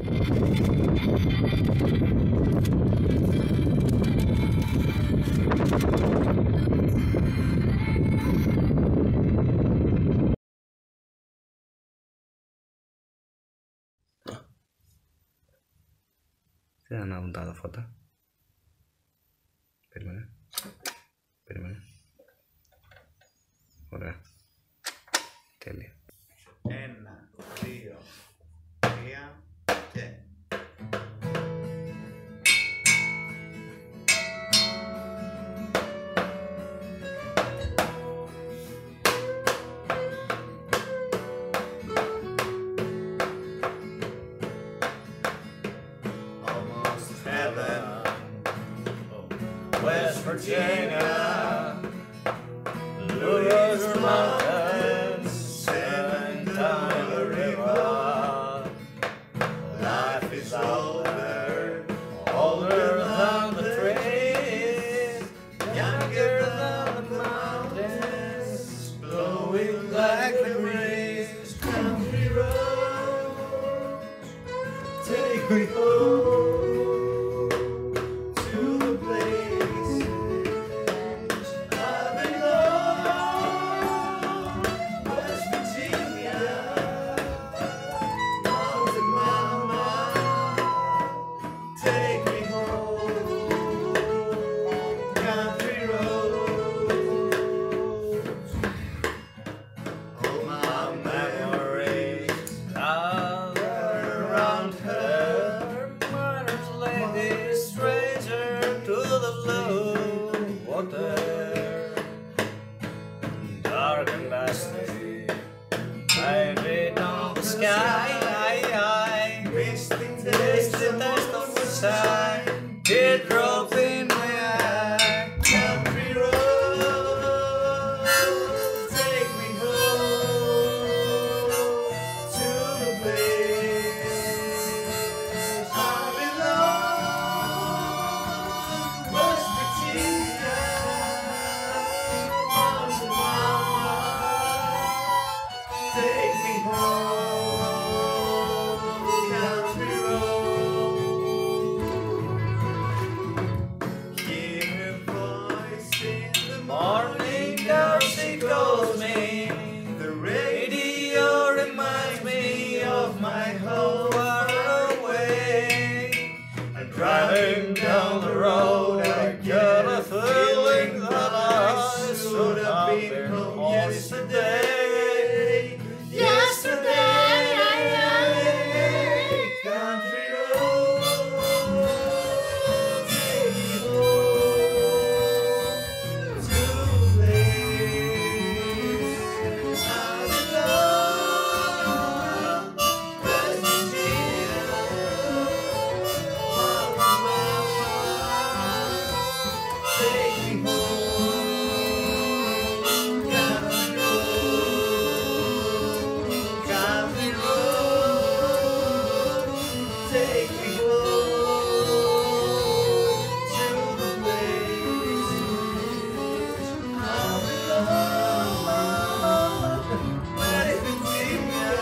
Se han apuntado fotos. Espérame. Ahora. Tele. En Río. Ría. Te. Almost heaven. West Virginia. Blue Ridge Mountains. Seven down the river. Life is older. Older than the trees. Younger than the mountains. Blowing like the breeze. Country roads. Take me home. Dark and dusty, I read on the sky. Wasting taste of the sun. Teardrop in my eye. Country road, take me home to the place I belong. West Virginia. Take me home, country road. Hear a voice in the morning, Darcy calls me. The radio reminds me of my home far away. And driving down the road, I get a feeling that I should have been home yesterday. Country road, take me home to the place I belong. West Virginia, take me home. Country road, take me home to the place I belong. West Virginia,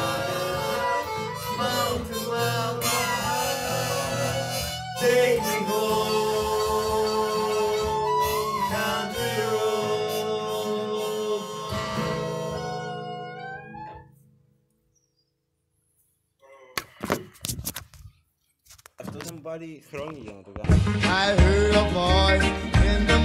mountain wild wide. Take me home, country road. Somebody throwing you on the I heard a voice in the